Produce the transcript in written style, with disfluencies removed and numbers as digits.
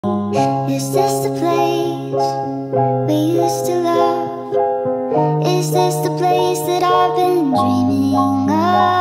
Is this the place we used to love? Is this the place that I've been dreaming of?